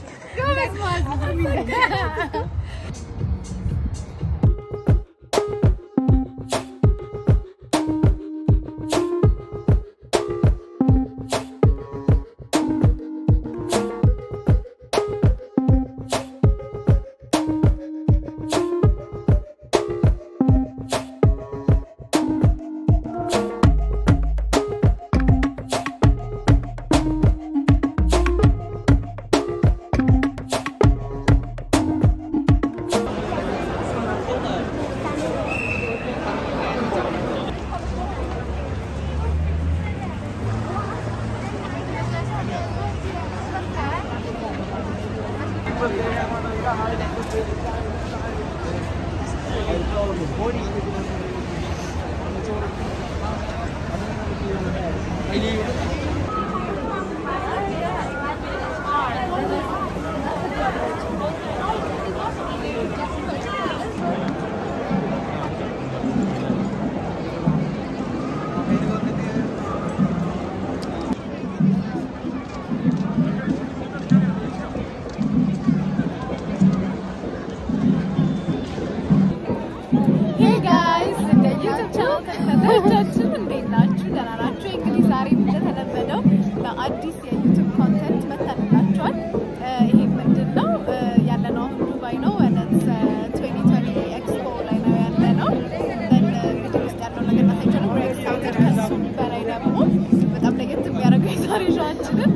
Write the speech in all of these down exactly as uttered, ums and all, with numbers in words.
አዲስ የዩቲዩብ ኮንተንት መተንላችኋል ይሄ ምንድነው ያለነው ዱባይ ነው ወነስ twenty twenty ኤክስፖ ላይ ነው ያለነው እንግዲህ ውስጥ ያለው ነገር ታይቻለሁ ኤክሳይትድ ከሱ በላይ ደግሞ በጣም ለየት የሚያደርገው የዛሬሻችንን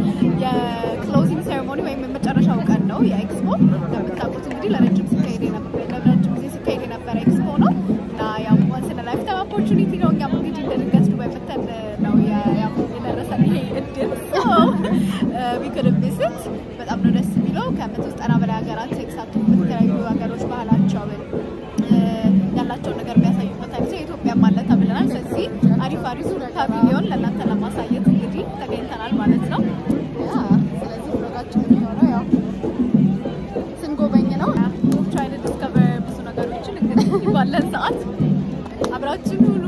የክሎዚንግ ሴሬሞኒ ወይም የመጨረሻው ቀን ነው የኤክስፖ እንደምታውቁት እንግዲህ ለረጅም ሲካሄድ የነበረ ለረጅም ጊዜ ሲካሄድ የነበረ ኤክስፖ ነው እና ያው once in a lifetime opportunity ነው እኛም እንግዲህ እንደድንገት ዱባይ መተን ነው ያው የደረሰን ይሄ እድል so we could have visit በጣም ነው ደስ የሚለው ከመቶ ዘጠና በላይ ሀገራት ተሳትፎ በተለያዩ ሀገሮች ባህላቸው ያላቸው ነገር የሚያሳዩበት አይነት ኢትዮጵያ ማለት ተብለናል ስለዚህ አሪፍ አሪፍ ፓቪሊዮን ለእናንተ ለማሳየት እንግዲህ ተገኝተናል ማለት ነው ያ ስለዚህ ፕሮግራማችን የሚሆነው ያው ስንጎበኝ ነው try to discover ብዙ ነገሮችን እንግዲህ ባለን ሰዓት አብራችን ሁሉ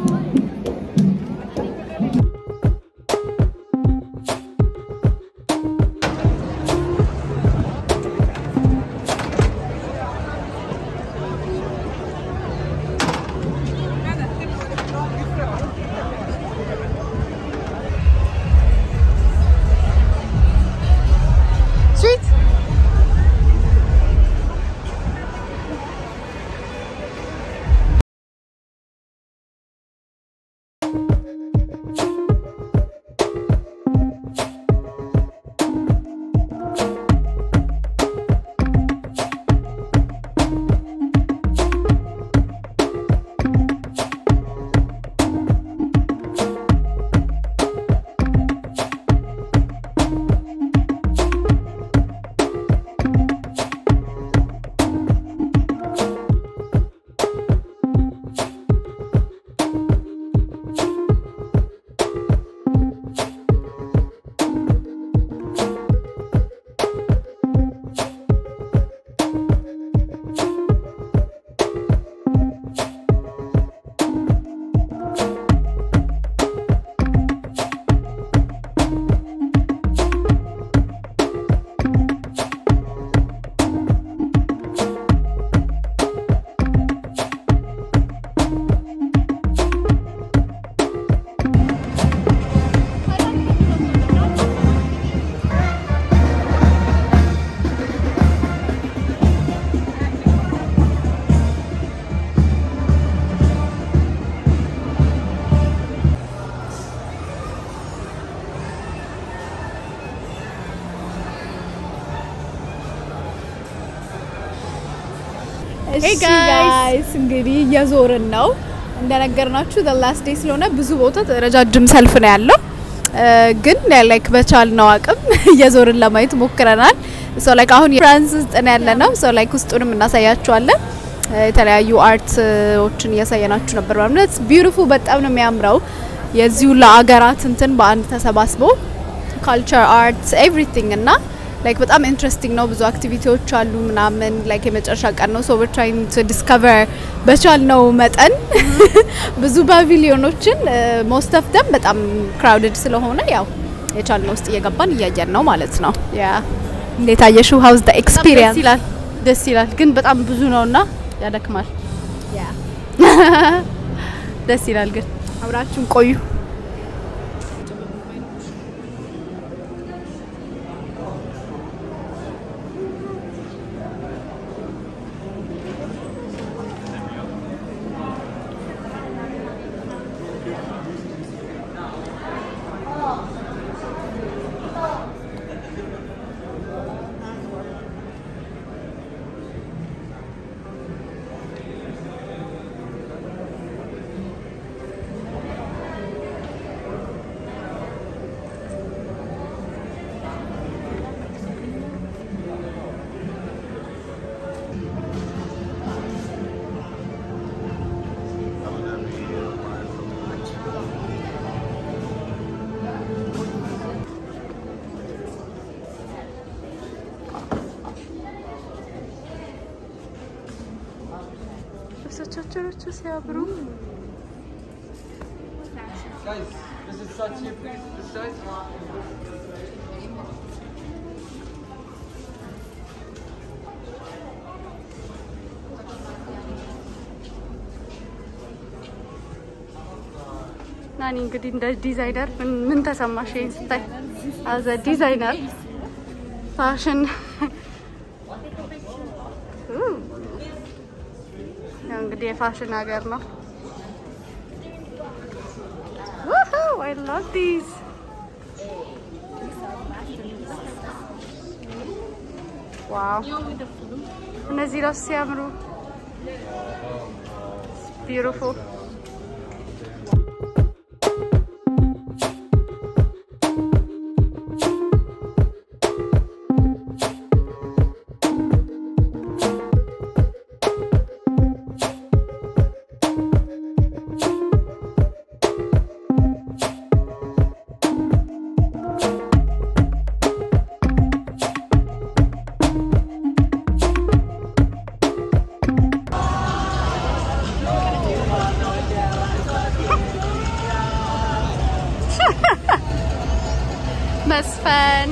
Hey guys እንግዲህ ያዞርን ነው እንደነገርናችሁ the last day ስለሆነ ብዙ ቦታ ረጃጅም ሰልፍ ነው ያለው ግን ላይክ በቻልነው አቅም ያዞርን ለማየት ሞክረናል so like አሁን ፍራንስ ውስጥ ነው ያለነው so like ውስጡንም እናሳያችኋለን የተለያዩ አርትዎችን ያሳየናችሁ ነበር ማለት it's beautiful በጣም ነው የሚያምረው የዚሁ ለአገራት እንትን በአንድ ተሰባስቦ culture arts everything እና like በጣም ኢንትረስቲንግ ነው ብዙ አክቲቪቲዎች አሉ ምናምን like የመጨረሻ ቀን ነው so we're trying to discover በቻልነው መጠን ብዙ ፓቪሊዮኖችን most of them በጣም crowded ስለሆነ ያው የቻልነው ውስጥ እየገባን እያየን ነው ማለት ነው ያ እንዴት አየሽው? ሃውስ ዘ ኤክስፒሪየንስ? ይላል ደስ ይላል ግን በጣም ብዙ ነውና ያደክማል። ያ ደስ ይላል ግን አብራችሁን ቆዩ። ልብሶቻቸው ሲያምሩ Guys, this is such a please this side. ናኒ እንግዲህ እንደ ዲዛይነር ምን ምን ተሰማሽ ይሄን ስታይ? አዘ ዲዛይነር ፋሽን ያው እንግዲህ የፋሽን ሀገር ነው። Woohoo! I love these. Wow. እነዚህ ራሱ ሲያምሩ beautiful. Mesfen.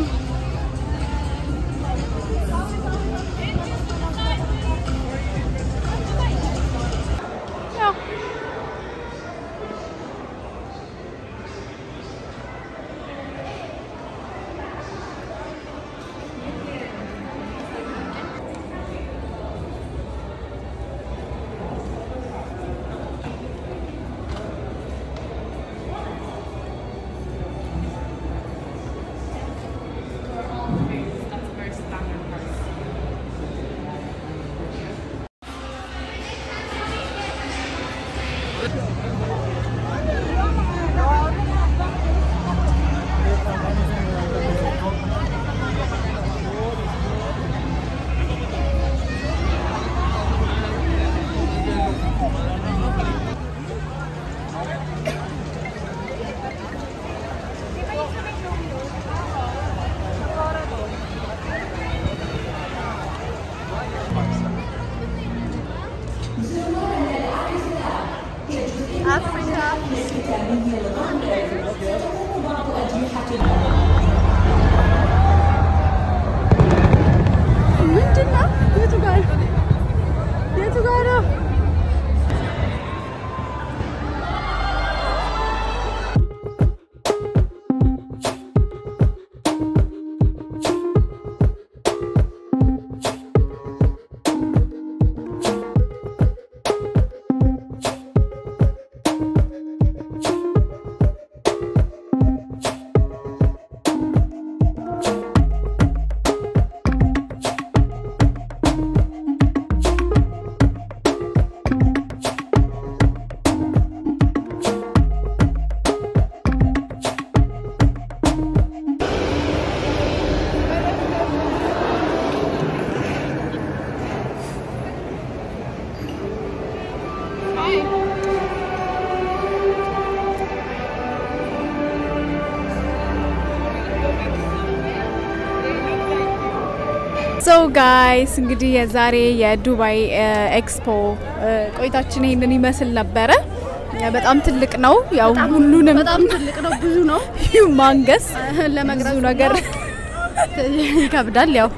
So guys, እንግዲህ የዛሬ የዱባይ ኤክስፖ ቆይታችን ይሄንን ይመስል ነበር። በጣም ትልቅ ነው። ያው ሁሉንም በጣም ትልቅ ነው፣ ብዙ ነው። ማንገስ ለመግዛት ነገር ይከብዳል ያው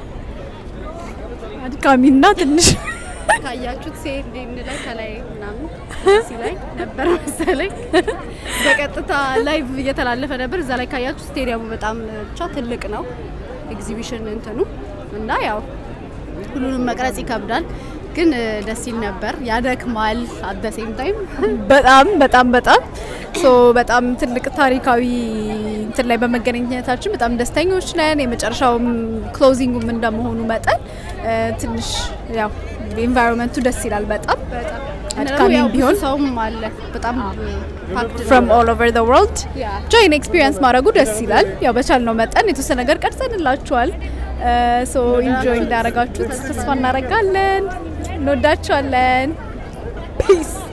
አድካሚና ትንሽ ካያችሁት ሴንድ ላይ ከላይ ምናምን እዚህ ላይ ነበር መሰለኝ በቀጥታ ላይቭ እየተላለፈ ነበር እዛ ላይ ካያችሁት ስቴዲየሙ በጣም ብቻ ትልቅ ነው ኤግዚቢሽን እንትኑ እና ያው ሁሉንም መቅረጽ ይከብዳል ግን ደስ ይል ነበር ያደክማል at the same time በጣም በጣም በጣም ሶ በጣም ትልቅ ታሪካዊ እንትን ላይ በመገናኘታችን በጣም ደስተኞች ነን የመጨረሻው ክሎዚንጉም እንደመሆኑ መጠን ትንሽ ያው ኢንቫይሮንመንቱ ደስ ይላል በጣም አድካሚ ቢሆን ሰውም አለ በጣም from all over the world join experience ማድረጉ ደስ ይላል ያው በቻልነው መጠን የተወሰነ ነገር ቀርጸንላችኋል ሶ ኢንጆይ እንዳደረጋችሁ ተስፋ እናደርጋለን እንወዳችኋለን ፒስ